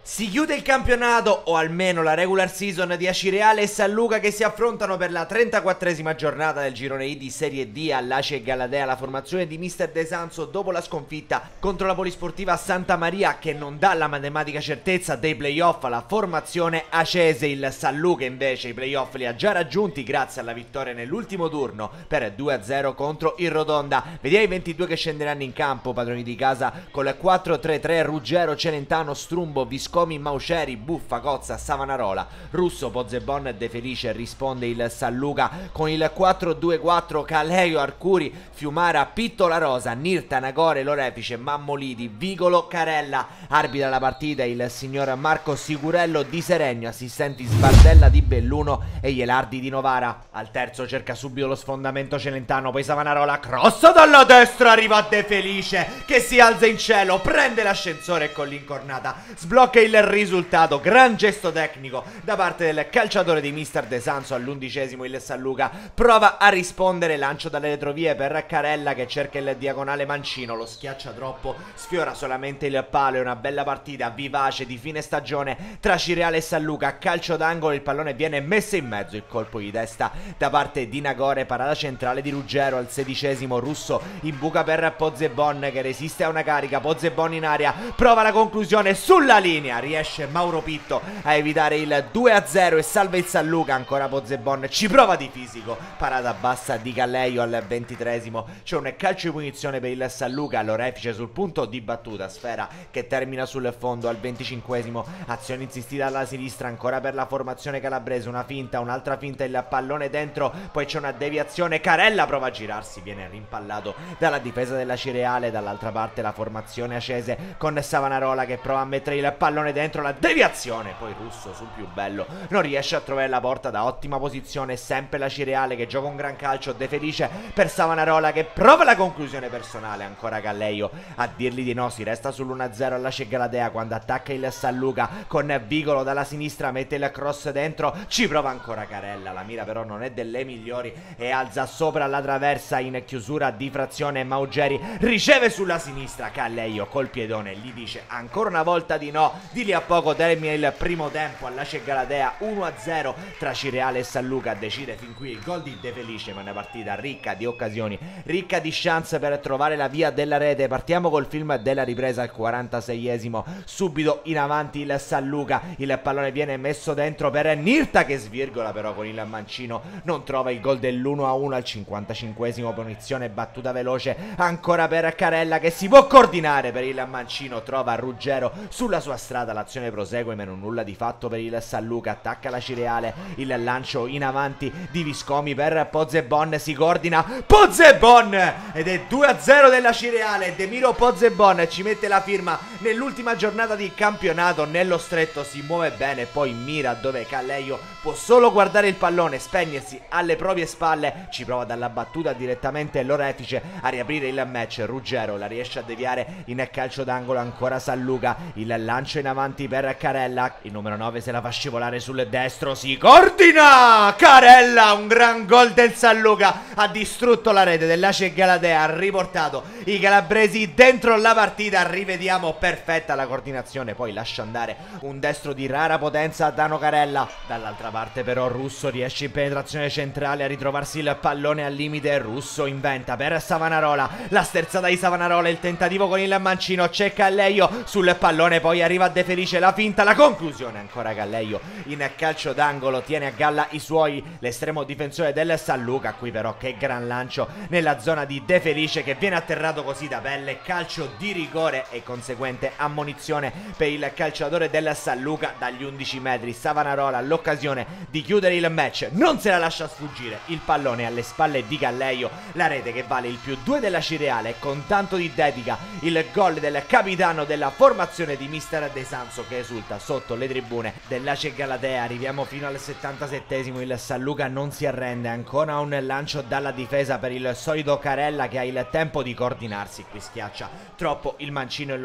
Si chiude il campionato, o almeno la regular season di Acireale e San Luca, che si affrontano per la 34esima giornata del girone I di Serie D all'Ace e Galadea. La formazione di Mister De Sanso dopo la sconfitta contro la Polisportiva Santa Maria, che non dà la matematica certezza dei playoff alla formazione acese. Il San Luca invece i playoff li ha già raggiunti grazie alla vittoria nell'ultimo turno per 2-0 contro il Rotonda. Vediamo i 22 che scenderanno in campo, padroni di casa, con il 4-3-3: Ruggero, Celentano, Strumbo, Viscomi, Mauceri, Buffa, Cozza, Savanarola, Russo, Pozzebon, De Felice. Risponde il San Luca con il 4-2-4: Caleio, Arcuri, Fiumara, Pittola Rosa, Nirta, Nagore, Lorefice, Mammolidi, Vigolo, Carella. Arbitra la partita il signor Marco Sicurello di Seregno, assistenti Sbardella di Belluno e Ielardi di Novara. Al terzo cerca subito lo sfondamento Celentano, poi Savanarola, cross dalla destra, arriva De Felice che si alza in cielo, prende l'ascensore e con l'incornata sblocca il risultato. Gran gesto tecnico da parte del calciatore di Mister De Sanso. All'11esimo il San Luca prova a rispondere, lancio dalle retrovie per Carella che cerca il diagonale mancino, lo schiaccia troppo, sfiora solamente il palo. È una bella partita vivace di fine stagione tra Acireale e San Luca. Calcio d'angolo, il pallone viene messo in mezzo, il colpo di testa da parte di Nagore, parata centrale di Ruggero. Al 16esimo Russo imbuca per Pozzebon che resiste a una carica, Pozzebon in aria, prova la conclusione sulla linea, riesce Mauro Pitto a evitare il 2-0 e salva il San Luca. Ancora Pozzebon ci prova di fisico, parata bassa di Caleio. Al 23esimo c'è un calcio di punizione per il San Luca, Lorefice sul punto di battuta, sfera che termina sul fondo. Al 25esimo azione insistita alla sinistra ancora per la formazione calabrese, una finta, un'altra finta, il pallone dentro, poi c'è una deviazione, Carella prova a girarsi, viene rimpallato dalla difesa della Acireale. Dall'altra parte la formazione acese con Savanarola che prova a mettere il pallone dentro, la deviazione, poi Russo sul più bello non riesce a trovare la porta da ottima posizione. Sempre la Acireale che gioca un gran calcio, De Felice per Savanarola che prova la conclusione personale, ancora Caleio a dirgli di no. Si resta sull'1-0 alla Galadea quando attacca il San Luca con Vigolo dalla sinistra, mette il cross dentro, ci prova ancora Carella, la mira però non è delle migliori e alza sopra la traversa in chiusura di frazione. Maugeri riceve sulla sinistra, Caleio col piedone gli dice ancora una volta di no. Di lì a poco termina il primo tempo alla Galadea, 1-0 tra Acireale e San Luca. Decide fin qui il gol di De Felice, ma una partita ricca di occasioni, ricca di chance per trovare la via della rete. Partiamo col film della ripresa al 46esimo, subito in avanti il San Luca, il pallone viene messo dentro per Nirta che svirgola però con il mancino non trova il gol dell'1-1. Al 55esimo punizione battuta veloce ancora per Carella che si può coordinare per il mancino, trova Ruggero sulla sua strada, l'azione prosegue ma non nulla di fatto per il San Luca. Attacca la Acireale, il lancio in avanti di Viscomi per Pozzebon, si coordina Pozzebon ed è 2-0 della Acireale. Demiro Pozzebon ci mette la firma nell'ultima giornata di campionato, nello stretto si muove bene, poi mira dove Caleio può solo guardare il pallone spegnersi alle proprie spalle, ci prova dalla battuta direttamente Lorefice a riaprire il match. Ruggero la riesce a deviare in calcio d'angolo, ancora San Luca, il lancio in avanti per Carella, il numero 9 se la fa scivolare sul destro, si coordina Carella, un gran gol del San Luca, ha distrutto la rete dell'Ace Galadea, ha riportato i calabresi dentro la partita. Rivediamo perfetta la coordinazione, poi lascia andare un destro di rara potenza a Dano Carella. Dall'altra parte però Russo riesce in penetrazione centrale a ritrovarsi il pallone al limite. Russo inventa per Savanarola, la sterzata di Savanarola, il tentativo con il mancino, c'è Caleio sul pallone, poi arriva De Felice, la finta, la conclusione, ancora Caleio in calcio d'angolo, tiene a galla i suoi, l'estremo difensore del San Luca. Qui però che gran lancio nella zona di De Felice che viene atterrato così da pelle, calcio di rigore e conseguente ammonizione per il calciatore del San Luca dagli 11 metri. Savanarola l'occasione di chiudere il match, non se la lascia sfuggire, il pallone alle spalle di Caleio, la rete che vale il +2 della Acireale con tanto di dedica, il gol del capitano della formazione di Mister De Sanso che esulta sotto le tribune dell'Ace Galadea. Arriviamo fino al 77esimo, il San Luca non si arrende, ancora un lancio dalla difesa per il solito Carella che ha il tempo di coordinarsi, qui schiaccia troppo il mancino e lo mette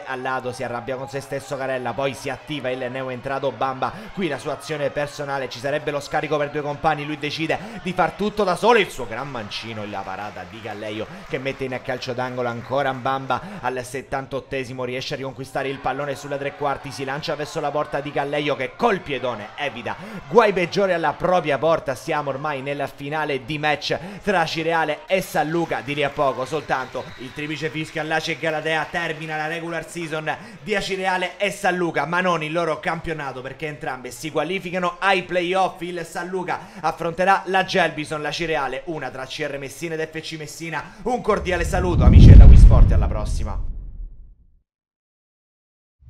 al lato, si arrabbia con se stesso Carella, poi si attiva il neoentrato Bamba, qui la sua azione personale, ci sarebbe lo scarico per due compagni, lui decide di far tutto da solo, il suo gran mancino, la parata di Galleio che mette in calcio d'angolo ancora Bamba al 78esimo, riesce a riconquistare il pallone sulla tre quarti, si lancia verso la porta di Galleio che col piedone evita guai peggiori alla propria porta. Siamo ormai nella finale di match tra Cireale e San Luca, di lì a poco soltanto il triplice fischio all'Ace Galatea termina la regular season di Cireale e San Luca, ma non il loro campionato, perché entrambe si qualificano ai playoff. Il San Luca affronterà la Gelbison, la Cireale una tra CR Messina ed FC Messina. Un cordiale saluto amici della Wii Sport e alla prossima.